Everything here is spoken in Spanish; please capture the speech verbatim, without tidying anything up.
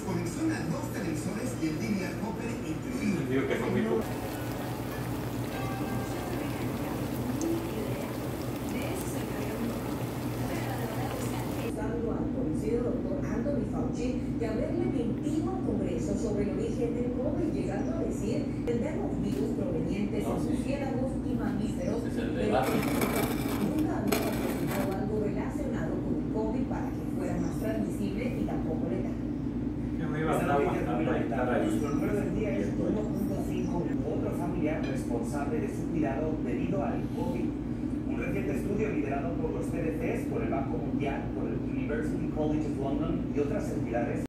conexión a dos televisores y en línea Copper incluido. Digo que fue muy poco. Doctor Anthony Fauci de haberle mentido al Congreso sobre el origen del COVID, llegando a decir que tenemos virus provenientes de murciélagos y mamíferos. Es el debate. Nunca había presentado algo relacionado con el COVID para que fuera más transmisible y tampoco letal. Yo me iba a dar una Nuestro número del día es uno punto cinco. Otro familiar responsable de su cuidado debido al COVID. Un reciente estudio liderado por los C D Cs, por el Banco Mundial, por el University College of London y otras entidades